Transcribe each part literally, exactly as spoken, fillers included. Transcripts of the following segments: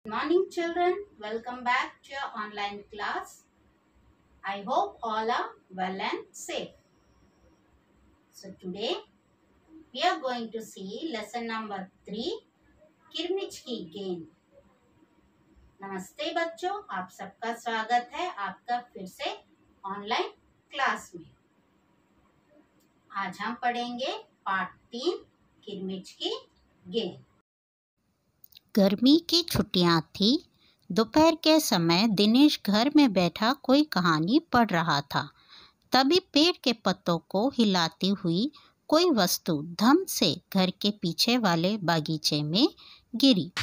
Good morning, children. Welcome back to your online class. I hope all are well and safe. So today we are going to see lesson number three, किरमिच की गेंद। नमस्ते बच्चों, आप सबका स्वागत है आपका फिर से ऑनलाइन क्लास में। आज हम पढ़ेंगे पार्ट तीन, किरमिच की गेंद। गर्मी की छुट्टियां थी। दोपहर के समय दिनेश घर में बैठा कोई कहानी पढ़ रहा था। तभी पेड़ के पत्तों को हिलाती हुई कोई वस्तु धम से घर के पीछे वाले बागीचे में गिरी।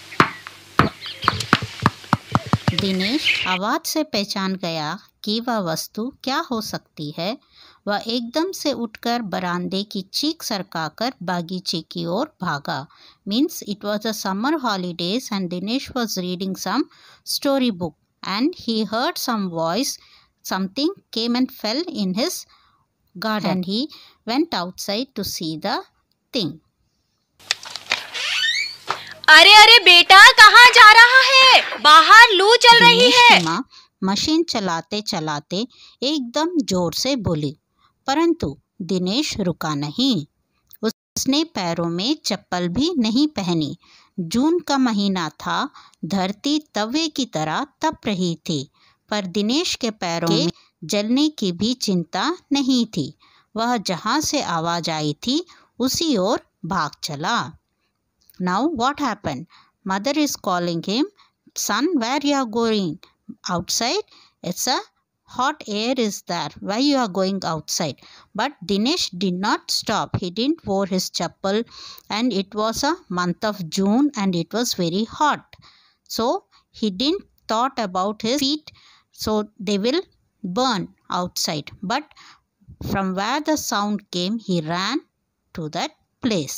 दिनेश आवाज से पहचान गया कि वह वस्तु क्या हो सकती है। वह एकदम से उठकर बरामदे की चीख सरकाकर बागीचे की ओर भागा। Means it was a summer holidays and Dinesh was reading some story book and he heard some voice. Something came and fell in his garden and he went outside to see the thing. अरे अरे बेटा, कहाँ जा रहा है? बाहर लू चल रही है। दिनेश की माँ मशीन चलाते चलाते एकदम जोर से बोली, परंतु दिनेश रुका नहीं। उसने पैरों में चप्पल भी नहीं पहनी। जून का महीना था, धरती तवे की तरह तप रही थी, पर दिनेश के पैरों में जलने की भी चिंता नहीं थी। वह जहाँ से आवाज आई थी उसी ओर भाग चला। Now what happened? Mother is calling him, son, where you are going? Outside? It's a hot air is there. Why you are going outside? But Dinesh did not stop. He didn't wear his chappal, and it was a month of June and it was very hot. So he didn't thought about his feet, so they will burn outside. But from where the sound came, he ran to that place.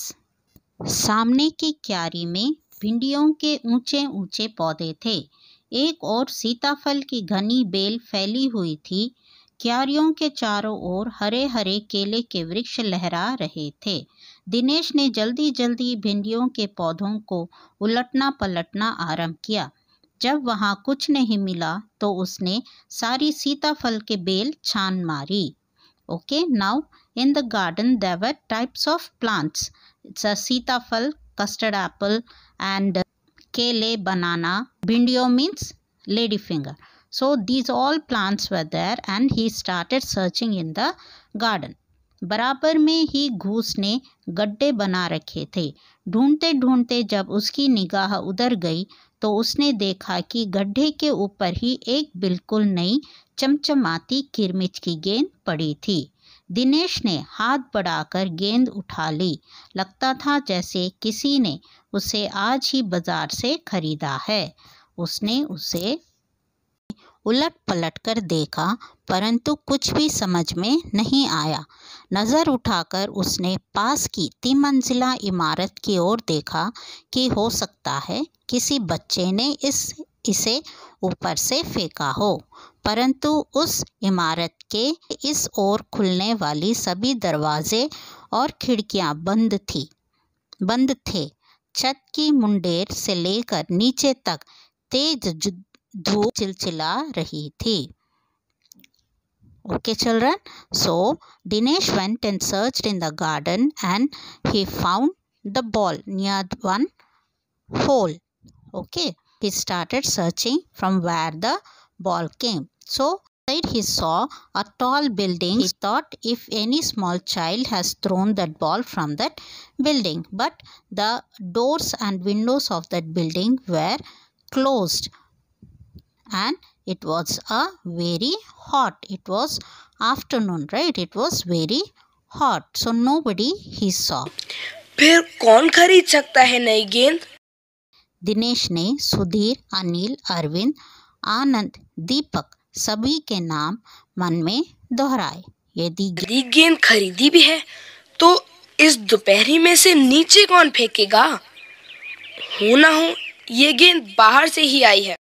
सामने की क्यारी में भिंडियों के ऊंचे ऊंचे पौधे थे। एक और सीताफल की घनी बेल फैली हुई थी। क्यारियों के चारों ओर हरे हरे केले के वृक्ष लहरा रहे थे। दिनेश ने जल्दी जल्दी भिंडियों के पौधों को उलटना पलटना आरंभ किया। जब वहां कुछ नहीं मिला तो उसने सारी सीताफल के बेल छान मारी। Okay, now in the garden there were types of plants. It's a sitafal, custard apple, and kale, banana. Bindio means ladyfinger. So these all plants were there and he started searching in the garden. बराबर में ही घूस ने गड्ढे बना रखे थे। ढूंढते ढूंढते जब उसकी निगाह उधर गई तो उसने देखा कि गड्ढे के ऊपर ही एक बिल्कुल नई चमचमाती किरमिच की गेंद पड़ी थी। दिनेश ने हाथ बढ़ाकर गेंद उठा ली। लगता था जैसे किसी ने उसे आज ही बाजार से खरीदा है। उसने उसे उलट पलट कर देखा, परंतु कुछ भी समझ में नहीं आया। नज़र उठाकर उसने पास की तिमंजिला इमारत की ओर देखा कि हो सकता है किसी बच्चे ने इस इसे ऊपर से फेंका हो, परंतु उस इमारत के इस ओर खुलने वाली सभी दरवाजे और खिड़कियां बंद थी बंद थे। छत की मुंडेर से लेकर नीचे तक तेज धूप चिलचिला रही थी। Okay, children. So Dinesh went and searched in the garden and he found the ball near one hole. Okay, he started searching from where the ball came. So inside he saw a tall building. He thought if any small child has thrown that ball from that building, but the doors and windows of that building were closed. And it was a very hot. It was afternoon, right? It was very hot. So nobody he saw. फिर कौन खरीद सकता है नई गेंद? दिनेश ने सुधीर, अनिल, अरविंद, आनंद, दीपक सभी के नाम मन में दोहराए। यदि गेंद खरीदी भी है तो इस दोपहरी में से नीचे कौन फेंकेगा? हो ना हो ये गेंद बाहर से ही आई है।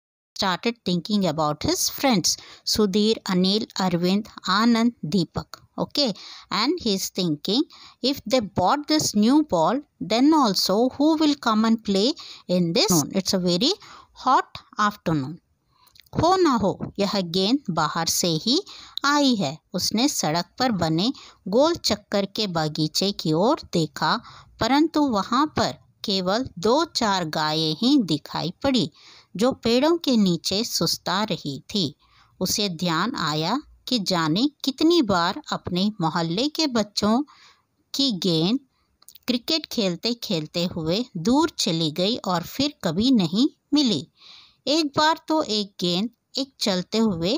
Started thinking about his friends, Sudhir, Anil, Arvind, Anand, Deepak. Okay, and he's thinking, if they bought this new ball, then also who will come and play in this? It's a very hot afternoon. हो ना हो यह गेंद बाहर से ही आई है। उसने सड़क पर बने गोल चक्कर के बगीचे की ओर देखा, परंतु वहां पर केवल दो चार गायें ही दिखाई पड़ी जो पेड़ों के नीचे सुस्ता रही थी। उसे ध्यान आया कि जाने कितनी बार अपने मोहल्ले के बच्चों की गेंद क्रिकेट खेलते खेलते हुए दूर चली गई और फिर कभी नहीं मिली। एक बार तो एक गेंद एक चलते हुए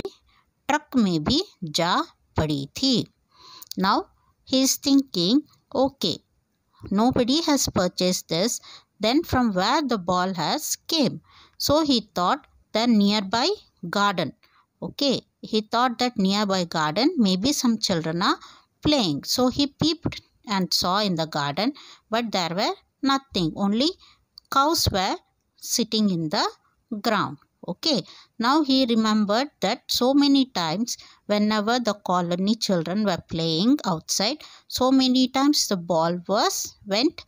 ट्रक में भी जा पड़ी थी। Now he is thinking, okay, nobody has purchased this, then from where the ball has came? So he thought the nearby garden. Okay, he thought that nearby garden maybe some children are playing. So he peeped and saw in the garden, but there were nothing. Only cows were sitting in the ground. Okay, now he remembered that so many times whenever the colony children were playing outside, so many times the ball was went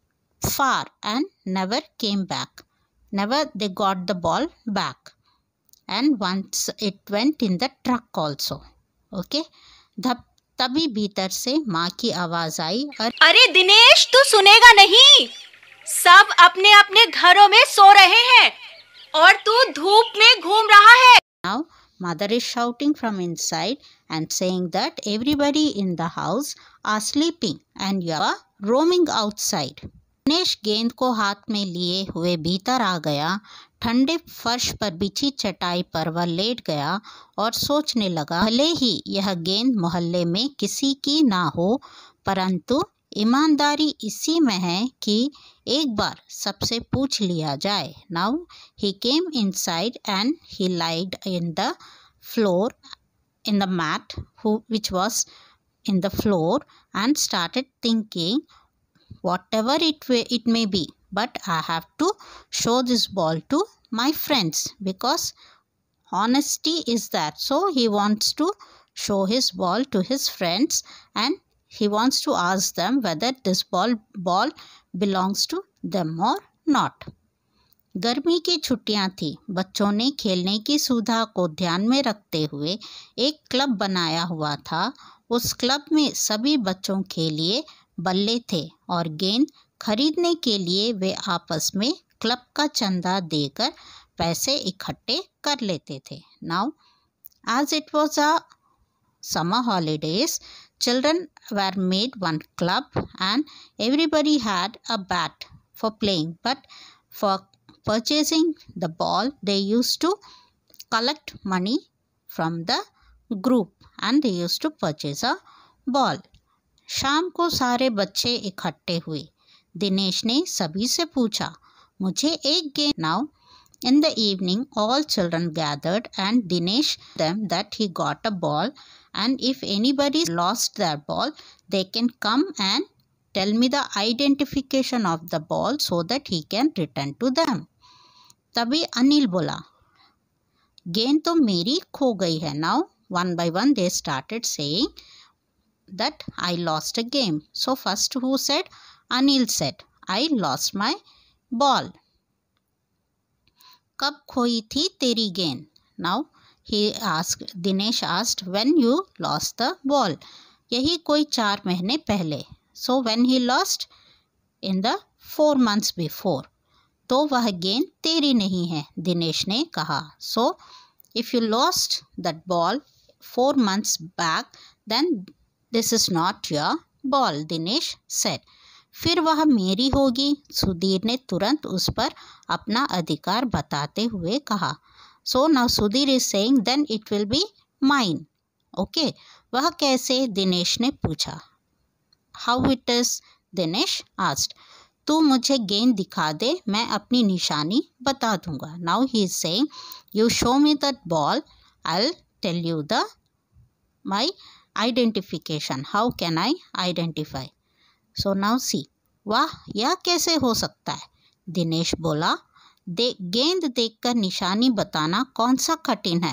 far and never came back. Never they got the ball back. And once it went in the truck also. Okay, तभी भीतर से माँ की आवाज आई, अरे दिनेश, तू सुनेगा नहीं? सब अपने अपने घरों में सो रहे हैं और तू धूप में घूम रहा है। Now mother is shouting from inside and saying that everybody in the house are sleeping and you are roaming outside. Dinesh गेंद को हाथ में लिए हुए भीतर आ गया। ठंडे फर्श पर बिछी चटाई पर वह लेट गया और सोचने लगा, भले ही यह गेंद मोहल्ले में किसी की ना हो, परंतु ईमानदारी इसी में है कि एक बार सबसे पूछ लिया जाए। Now he came inside and he lied in the floor in the mat which was in the floor and started thinking, whatever it, it may be, but I have to show this ball to my friends because honesty is there. So he wants to show his ball to his friends and he wants to ask them whether this ball ball belongs to them or not. गर्मी की छुट्टियां थी। बच्चों ने खेलने की सुविधा को ध्यान में रखते हुए एक क्लब बनाया हुआ था। उस क्लब में सभी बच्चों के लिए बल्ले थे और गेंद खरीदने के लिए वे आपस में क्लब का चंदा देकर पैसे इकट्ठे कर लेते थे। Now as it was a summer holidays, children were made one club and everybody had a bat for playing, but for purchasing the ball they used to collect money from the group and they used to purchase a ball. शाम को सारे बच्चे इकट्ठे हुए। दिनेश ने सभी से पूछा, मुझे एक गेंद। Now in the evening all children gathered and Dinesh them that he got a ball and if anybody lost their ball they can come and tell me the identification of the ball so that he can return to them. तभी अनिल बोला, गेंद तो मेरी खो गई है। Now one by one they started saying that I lost a game. So first who said? Anil said, I lost my ball. कब खोई थी तेरी गेंद? Now he asked, Dinesh asked, when you lost the ball? यही कोई चार महीने पहले. So when he lost? In the four months before. तो वह गेंद तेरी नहीं है, दिनेश ने कहा. So if you lost that ball four months back, then this is not your ball, Dinesh said. फिर वह मेरी होगी, सुधीर ने तुरंत उस पर अपना अधिकार बताते हुए कहा. So now Sudhir is saying then it will be mine. Okay, वह कैसे? दिनेश ने पूछा. How it is? Dinesh asked. तू मुझे गेंद दिखा दे, मैं अपनी निशानी बता दूंगा. Now he is saying, you show me that ball, I'll tell you the my identification. How can I identify? So now see. वाह, यह कैसे हो सकता है? दिनेश बोला, दे गेंद देखकर निशानी बताना कौन सा कठिन है?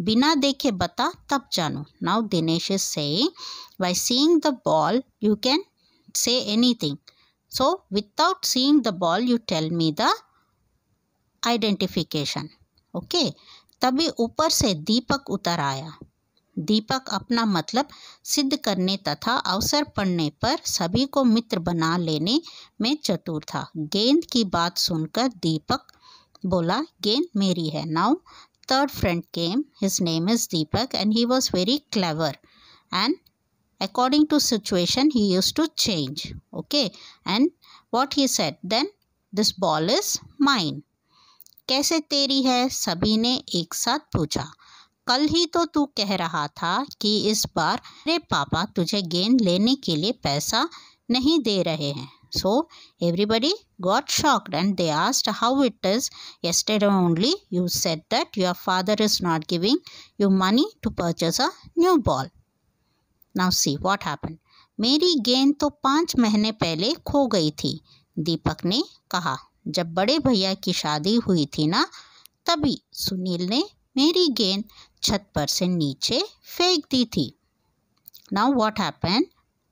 बिना देखे बता तब जानू. Now Dinesh is saying, by seeing the ball you can say anything. So without seeing the ball you tell me the identification. Okay. तभी ऊपर से दीपक उतर आया. दीपक अपना मतलब सिद्ध करने तथा अवसर पड़ने पर सभी को मित्र बना लेने में चतुर था. गेंद की बात सुनकर दीपक बोला, गेंद मेरी है. Now third friend came. His name is Deepak and he was very clever and according to situation he used to change. Okay. And what he said then, this ball is mine. कैसे तेरी है? सभी ने एक साथ पूछा. कल ही तो तू कह रहा था कि इस बार तेरे पापा तुझे गेंद लेने के लिए पैसा नहीं दे रहे हैं. So everybody got shocked and they asked how it is. Yesterday only you said that your father is not giving you money to purchase a new ball. Now see what happened. मेरी गेंद तो पाँच महीने पहले खो गई थी. दीपक ने कहा, जब बड़े भैया की शादी हुई थी ना, तभी सुनील ने मेरी गेंद छत पर से नीचे फेंक दी थी. Now what happened?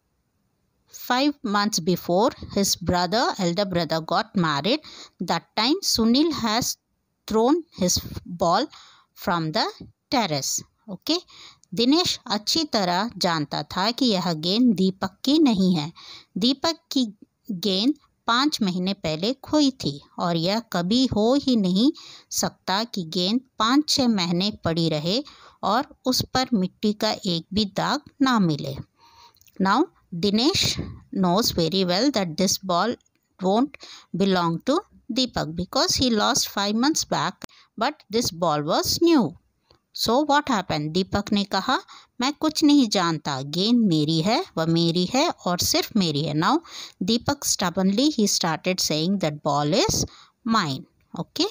Five months before his brother, elder brother got married. That time Sunil has thrown his ball from the terrace. Okay. Dinesh अच्छी तरह जानता था कि यह गेंद दीपक की नहीं है. दीपक की गेंद पाँच महीने पहले खोई थी और यह कभी हो ही नहीं सकता कि गेंद पाँच छः महीने पड़ी रहे और उस पर मिट्टी का एक भी दाग ना मिले. Now Dinesh knows very well that this ball won't belong to Deepak because he lost five months back, but this ball was new. So what happened? दीपक ने कहा, मैं कुछ नहीं जानता, गेंद मेरी है, वह मेरी है और सिर्फ मेरी है. Now Deepak stubbornly he started saying that ball is mine. Okay.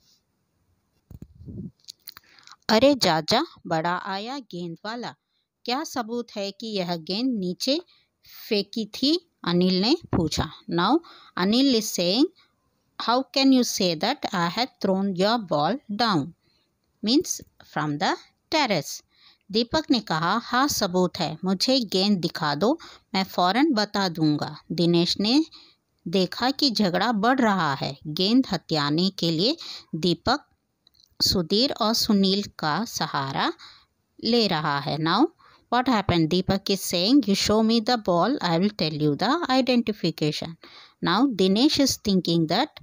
अरे जाजा, बड़ा आया गेंद वाला, क्या सबूत है कि यह गेंद नीचे फेंकी थी? अनिल ने पूछा. Now Anil is saying, how can you say that I had thrown your ball down? Means from the terrace. दीपक ने कहा, हाँ सबूत है, मुझे गेंद दिखा दो, मैं फौरन बता दूंगा. दिनेश ने देखा कि झगड़ा बढ़ रहा है. गेंद हथियाने के लिए दीपक सुधीर और सुनील का सहारा ले रहा है. Now what happened? Deepak is saying, you show me the ball, I will tell you the identification. Now Dinesh is thinking that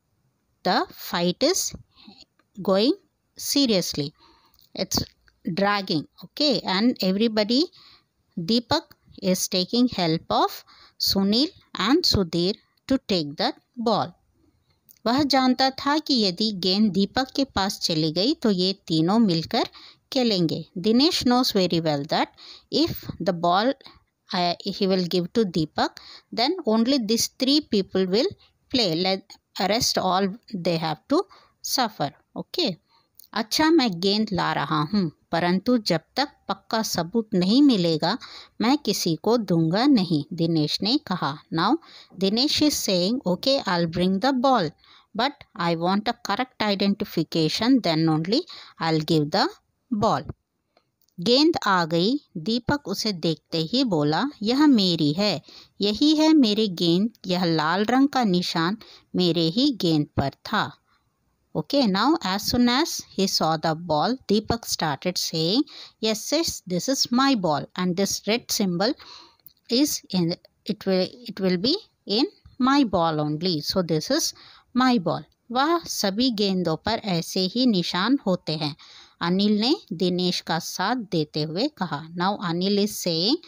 the fight is going seriously. It's dragging. Okay. And everybody, Deepak is taking help of Sunil and Sudhir to take the ball. वह जानता था कि यदि गेंद दीपक के पास चली गई तो ये तीनों मिलकर खेलेंगे. Dinesh knows very well that if the ball uh, he will give to Deepak, then only these three people will play. Let rest all they have to suffer. Okay. अच्छा, मैं गेंद ला रहा हूँ, परंतु जब तक पक्का सबूत नहीं मिलेगा मैं किसी को दूंगा नहीं, दिनेश ने कहा. Now Dinesh is saying, okay, I'll bring the ball, but I want a correct identification, then only I'll give the ball. गेंद आ गई. दीपक उसे देखते ही बोला, यह मेरी है, यही है मेरी गेंद. यह लाल रंग का निशान मेरे ही गेंद पर था. Okay, now as soon as he saw the ball, Deepak started saying, yes, yes, this is my ball and this red symbol is in it will it will be in my ball only. So this is my ball. वह सभी गेंदों पर ऐसे ही निशान होते हैं, अनिल ने दिनेश का साथ देते हुए कहा. Now Anil is saying,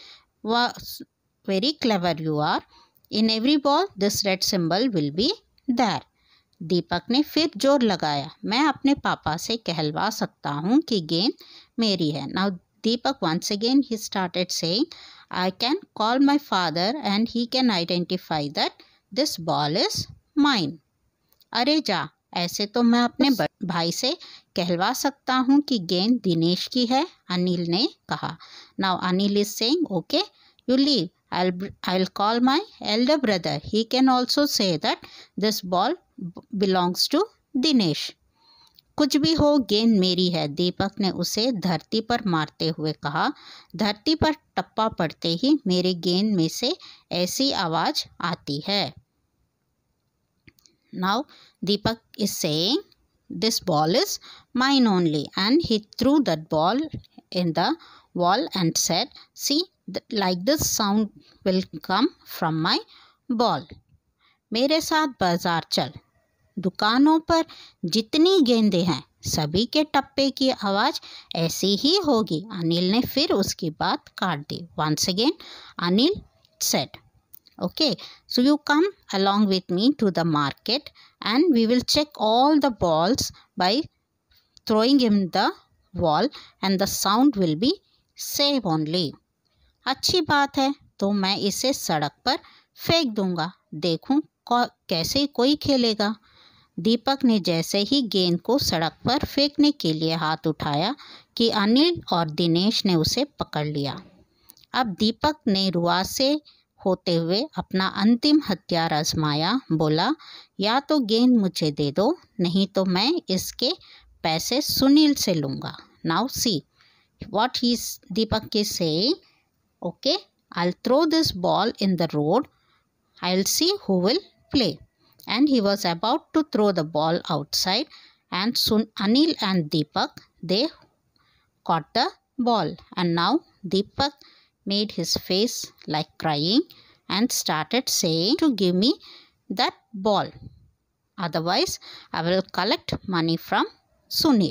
very clever you are. In every ball this red symbol will be there. दीपक ने फिर जोर लगाया, मैं अपने पापा से कहलवा सकता हूँ कि गेंद मेरी है. Now Deepak once again he started saying, I can call my father and he can identify that this ball is mine. अरे जा, ऐसे तो मैं अपने भाई से कहलवा सकता हूँ कि गेंद दिनेश की है, अनिल ने कहा. Now Anil is saying, okay, you leave. I'll I'll call my elder brother. He can also say that this ball belongs to Dinesh. कुछ भी हो, गेंद मेरी है, दीपक ने उसे धरती पर मारते हुए कहा। धरती पर टप्पा पड़ते ही मेरे गेंद में से ऐसी आवाज आती है। Now Deepak is saying, this ball is mine only, and he threw that ball in the wall and said, see, like this sound will come from my ball. मेरे साथ बाजार चल, दुकानों पर जितनी गेंदें हैं सभी के टप्पे की आवाज ऐसी ही होगी। अनिल ने फिर उसकी बात काट दी। Once again Anil said, okay, so you come along with me to the market and we will check all the balls by throwing in the wall and the sound will be same only. अच्छी बात है, तो मैं इसे सड़क पर फेंक दूंगा, देखूं कैसे कोई खेलेगा। दीपक ने जैसे ही गेंद को सड़क पर फेंकने के लिए हाथ उठाया कि अनिल और दिनेश ने उसे पकड़ लिया। अब दीपक ने रुआ से होते हुए अपना अंतिम हथियार आजमाया। बोला, या तो गेंद मुझे दे दो, नहीं तो मैं इसके पैसे सुनील से लूँगा। Now see what he Deepak is saying, okay, I will throw this ball in the road, I will see who will play. And he was about to throw the ball outside and soon Anil and Deepak, they caught the ball. And now Deepak made his face like crying and started saying to give me that ball, otherwise I will collect money from Sunil.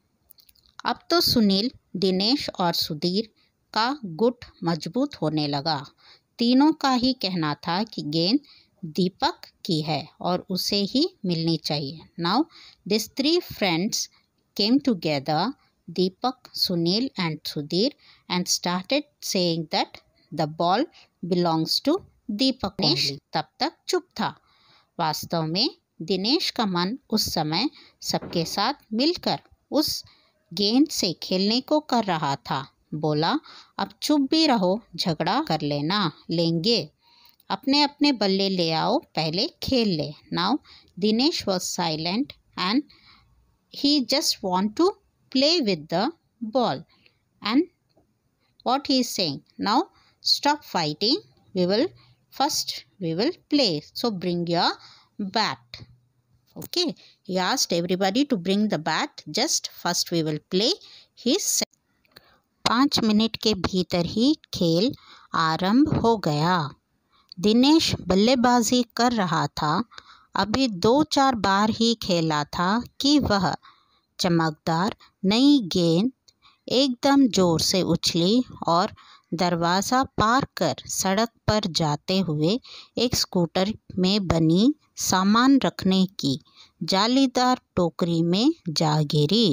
अब तो सुनील, दिनेश और सुधीर का गुट मजबूत होने लगा। तीनों का ही कहना था कि गेंद दीपक की है और उसे ही मिलनी चाहिए। Now this three friends came together, Deepak, Sunil and Sudhir, and started saying that the ball belongs to Deepak only. तब तक चुप था। वास्तव में दिनेश का मन उस समय सबके साथ मिलकर उस गेंद से खेलने को कर रहा था। बोला, अब चुप भी रहो, झगड़ा कर लेना लेंगे, अपने अपने बल्ले ले आओ, पहले खेल ले। Now Dinesh was silent and he just want to play with the ball and what he is saying, now stop fighting, we will first we will play, so bring your bat. Okay, he asked everybody to bring the bat, just first we will play, he said. पाँच minute के भीतर ही खेल आरंभ हो गया। दिनेश बल्लेबाजी कर रहा था। अभी दो चार बार ही खेला था कि वह चमकदार नई गेंद एकदम जोर से उछली और दरवाज़ा पार कर सड़क पर जाते हुए एक स्कूटर में बनी सामान रखने की जालीदार टोकरी में जा गिरी।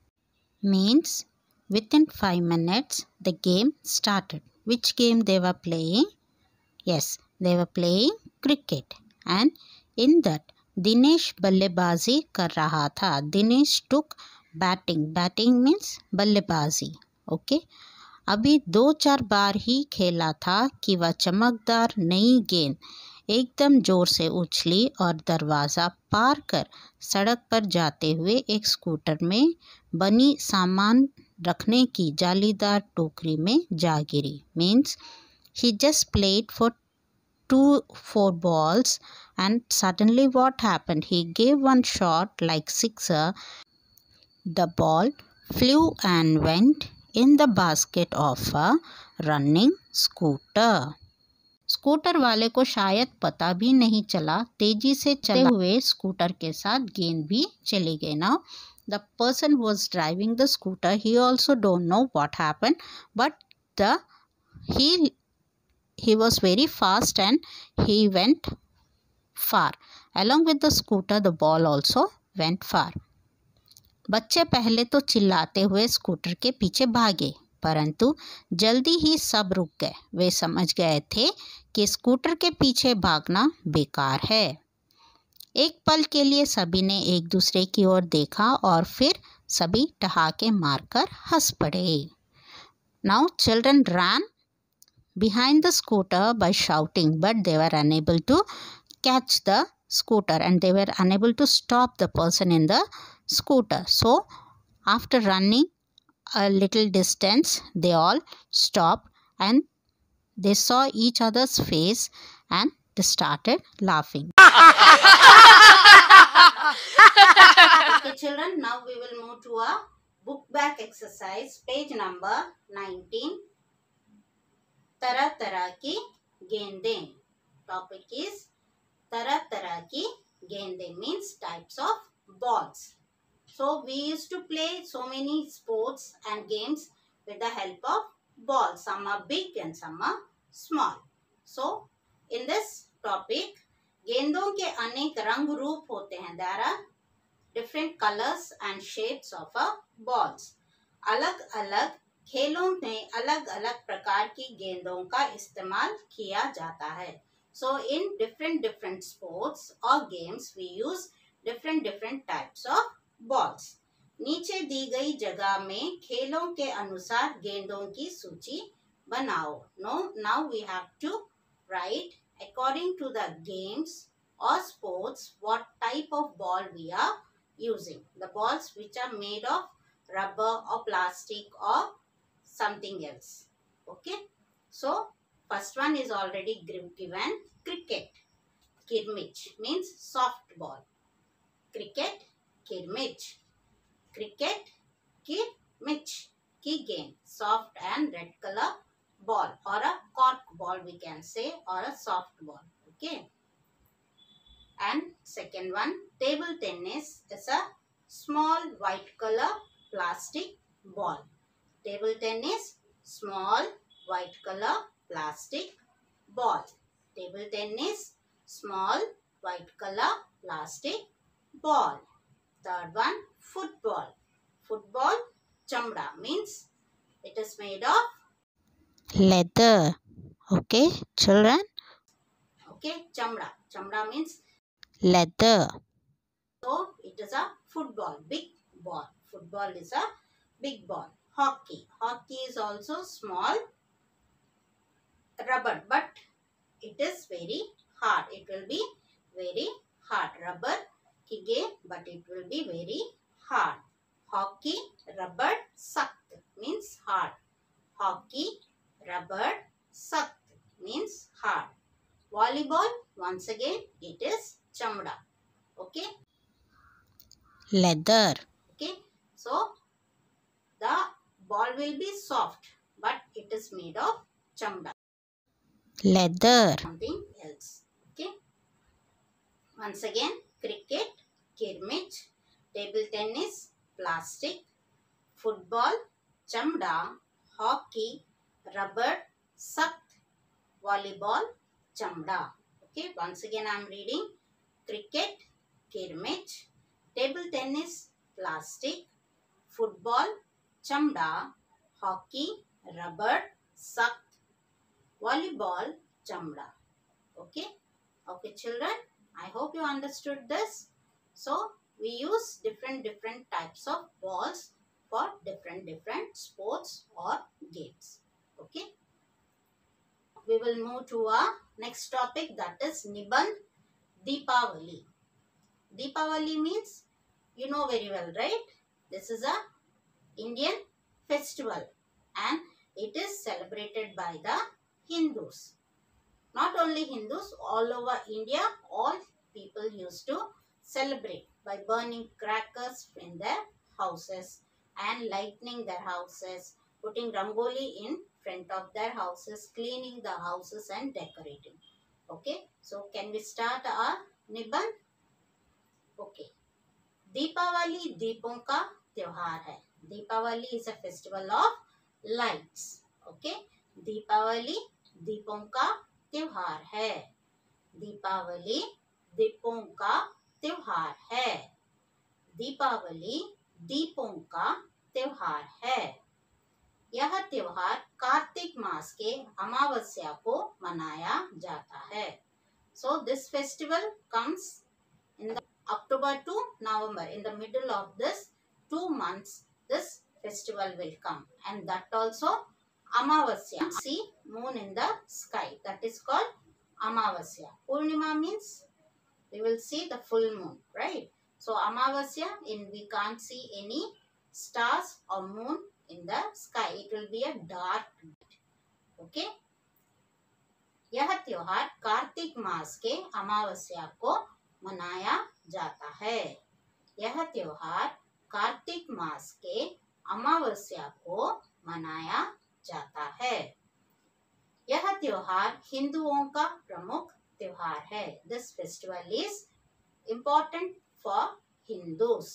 Means within five minutes the game started. Which game they were playing? Yes, they were playing cricket, and in that Dinesh बल्लेबाजी कर रहा था। Dinesh took batting. Batting means बल्लेबाजी। ओके, अभी दो चार बार ही खेला था कि वह चमकदार नई गेंद एकदम जोर से उछली और दरवाज़ा पार कर सड़क पर जाते हुए एक स्कूटर में बनी सामान रखने की जालीदार टोकरी में जा गिरी। Means he just played for two four balls and suddenly what happened, he gave one shot like sixer, the ball flew and went in the basket of a running scooter. Scooter वाले को शायद पता भी नहीं चला, तेजी से चलते हुए स्कूटर के साथ गेंद भी चली गई। Now the person who was driving the scooter, he also don't know what happened, but the he he was very fast and he went far. Along with the scooter, the ball also went far. बच्चे पहले तो चिल्लाते हुए scooter के पीछे भागे, परंतु जल्दी ही सब रुक गए। वे समझ गए थे कि स्कूटर के पीछे भागना बेकार है। एक पल के लिए सभी ने एक दूसरे की ओर देखा और फिर सभी ठहाके मारकर हंस पड़े। Now children ran behind the scooter by shouting, but they were unable to catch the scooter and they were unable to stop the person in the scooter. So after running a little distance, they all stopped and they saw each other's face and they started laughing. Okay children, now we will move to a book back exercise, page number nineteen. तरह तरह की गेंदें. Topic is तरह तरह की गेंदें means types of balls. So we used to play so many sports and games with the help of balls. Some are big and some are small. So in this topic, गेंदों के अनेक रंग रूप होते हैं. There are different colors and shapes of a balls. अलग अलग खेलों में अलग अलग प्रकार की गेंदों का इस्तेमाल किया जाता है. So in different different sports or games we use different different types of balls. नीचे दी गई जगह में खेलों के अनुसार गेंदों की सूची बनाओ. No, now we have to write according to the games or sports what type of ball we are using. The balls which are made of rubber or plastic or something else. Okay. So first one is already given. Cricket. Kirmich means soft ball. Cricket. Kirmich. Cricket. Kirmich. Ki game. Soft and red color ball or a cork ball we can say, or a soft ball. Okay. And second one, table tennis is a small white color plastic ball. Table tennis, small white color plastic ball. Table tennis, small white color plastic ball. Third one, football. Football, chamda means it is made of leather. Okay, children? Okay, chamda. Chamda means leather. So it is a football, big ball. Football is a big ball. Hockey. Hockey is also small rubber, but it is very hard. It will be very hard. Rubber ki game, but it will be very hard. Hockey, rubber, sakt means hard. Hockey, rubber, sakt means hard. Volleyball, once again, it is chamda. Okay. Leather. Okay. So the ball will be soft, but it is made of chamda. Leather. Something else. Okay. Once again, cricket, kirmich, table tennis, plastic, football, chamda, hockey, rubber, sakt, volleyball, chamda. Okay. Once again, I am reading cricket, kirmich, table tennis, plastic, football, chamda, hockey, rubber, sakt, volleyball, chamda. Okay. Okay, children. I hope you understood this. So we use different different types of balls for different different sports or games. Okay. We will move to our next topic, that is Nibandh Deepavali. Deepavali means, you know very well, right? This is a Indian festival and it is celebrated by the Hindus. Not only Hindus, all over India, all people used to celebrate by burning crackers in their houses and lightening their houses, putting rangoli in front of their houses, cleaning the houses and decorating. Okay, so can we start our Nibandh? Okay. Deepawali दीपों का त्योहार है. Deepawali is a festival of lights. Okay. Deepawali दीपों का त्योहार है. दीपावली दीपों का त्योहार है. दीपावली दीपों का त्योहार है. यह त्योहार कार्तिक मास के अमावस्या को मनाया जाता है. So this festival comes in the October to November. In the middle of this two months, this festival will come, and that also Amavasya. See moon in the sky. That is called Amavasya. Purnima means we will see the full moon, right? So Amavasya, in we can't see any stars or moon in the sky. It will be a dark night. Okay. यह त्योहार कार्तिक मास के अमावस्या को मनाया जाता है। यह त्योहार कार्तिक मास के अमावस्या को मनाया जाता है। यह त्योहार हिंदुओं का प्रमुख त्योहार है। This festival is important for Hindus.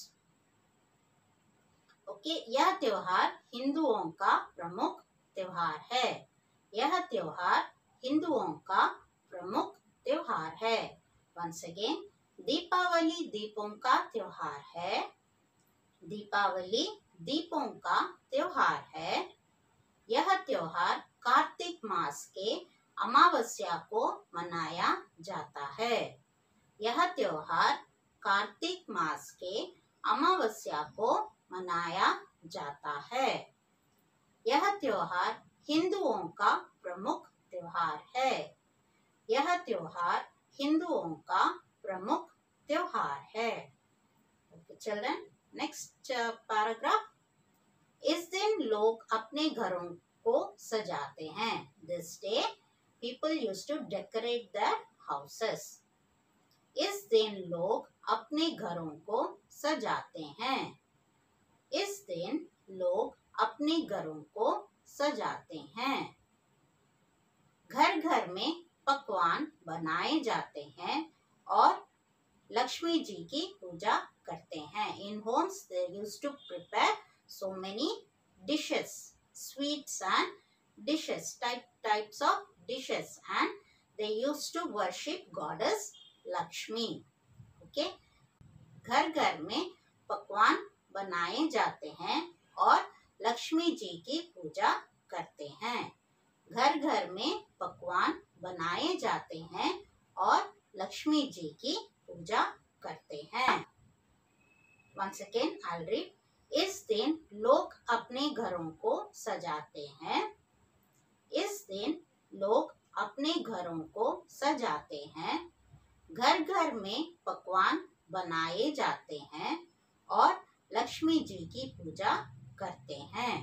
Okay, यह त्योहार हिंदुओं का प्रमुख त्योहार है। यह त्योहार हिंदुओं का प्रमुख त्योहार है। वंस अगेन, दीपावली दीपों का त्योहार है। दीपावली दीपों का त्योहार है। यह त्योहार कार्तिक मास के अमावस्या को मनाया जाता है। यह त्योहार कार्तिक मास के अमावस्या को मनाया जाता है। यह त्योहार हिंदुओं का प्रमुख त्योहार है। यह त्योहार हिंदुओं का प्रमुख त्योहार है। Okay children, next paragraph. इस दिन लोग अपने घरों को सजाते हैं। This day people used to decorate their houses. इस दिन लोग अपने घरों को सजाते हैं। इस दिन लोग अपने घरों को सजाते हैं। घर घर में पकवान बनाए जाते हैं और लक्ष्मी जी की पूजा करते हैं। In homes they used to prepare so many dishes, sweets and dishes, type types of dishes, and they used to worship goddess Lakshmi. Okay, घर घर में पकवान बनाए जाते हैं और लक्ष्मी जी की पूजा करते हैं। घर घर में पकवान बनाए जाते हैं और लक्ष्मी जी की पूजा करते हैं। Once again, I'll read. इस दिन लोग अपने घरों को सजाते हैं। इस दिन लोग अपने घरों को सजाते हैं। घर घर में पकवान बनाए जाते हैं और लक्ष्मी जी की पूजा करते हैं।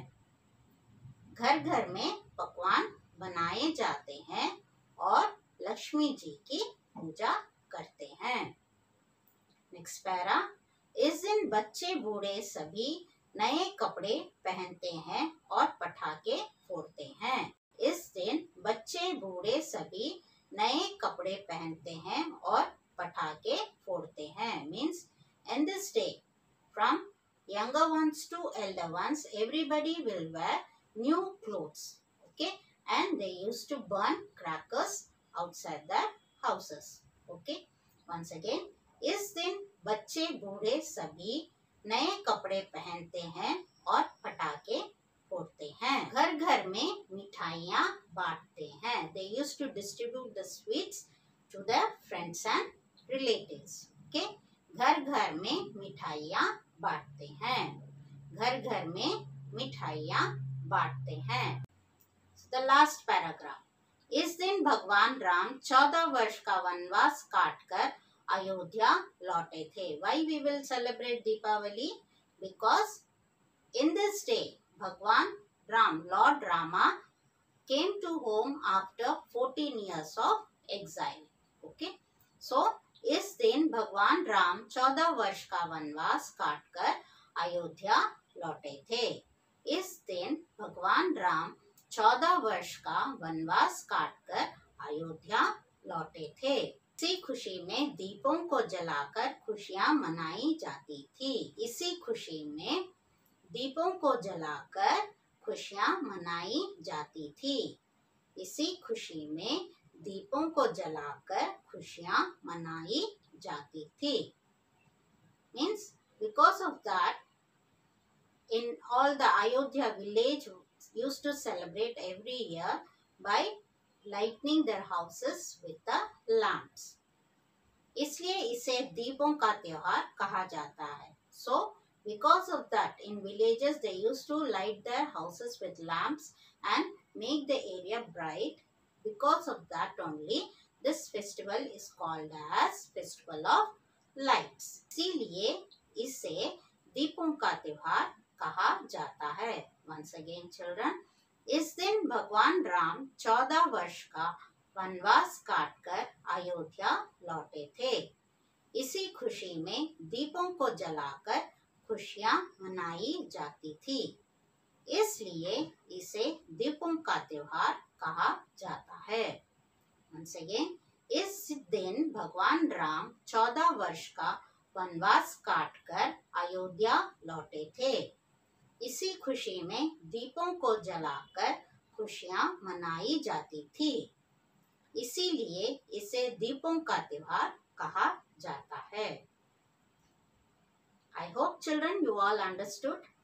घर घर में पकवान बनाए जाते हैं और लक्ष्मी जी की पूजा करते हैं। Next para. इस दिन बच्चे बूढ़े सभी नए कपड़े पहनते हैं और पटाखे फोड़ते हैं। इस दिन बच्चे बूढ़े सभी नए कपड़े पहनते हैं और पटाखे फोड़ते हैं। Means in this day, from younger ones to elder ones, everybody will wear new clothes. Okay, and they used to burn crackers outside their houses. Okay, once again, इस दिन बच्चे बूढ़े सभी नए कपड़े पहनते हैं और पटाखे फोड़ते हैं। घर घर में मिठाइयाँ बांटते हैं। They used to distribute the sweets to their friends and relatives. Okay, घर घर में मिठाइयाँ बांटते हैं। घर घर में मिठाइयाँ बांटते हैं। The last paragraph. इस दिन भगवान राम चौदह वर्ष का वनवास काटकर अयोध्या लौटे थे। Why we will celebrate Deepavali? Because in this day, भगवान Ram, Lord Rama, came to home after fourteen years of exile. Okay, so इस दिन भगवान राम चौदह वर्ष का वनवास काटकर अयोध्या लौटे थे। इस दिन भगवान राम चौदह वर्ष का वनवास काटकर अयोध्या लौटे थे। इसी खुशी में दीपों को जलाकर खुशियां मनाई जाती थी। इसी खुशी में दीपों को जलाकर खुशियां मनाई जाती थी। इसी खुशी में दीपों को जलाकर खुशियां मनाई जाती थी। Means because of that, in all the Ayodhya village used to celebrate every year by lighting their houses with the lamps. इसलिए इसे दीपों का त्योहार कहा जाता है। So because of that, in villages they used to light their houses with lamps and make the area bright. Because of that only, this festival is called as Festival of lights. इसीलिए इसे दीपों का त्योहार कहा जाता है. Once again children, इस दिन भगवान राम चौदह वर्ष का वनवास काटकर अयोध्या लौटे थे. इसी खुशी में दीपों को जलाकर खुशियां मनाई जाती थी. इसलिए इसे दीपों का त्योहार कहा जाता है. Once again, इस दिन भगवान राम चौदह वर्ष का वनवास काटकर अयोध्या लौटे थे. इसी खुशी में दीपों को जलाकर खुशियां मनाई जाती थी. इसीलिए इसे दीपों का त्योहार कहा जाता है. I hope children you all understood.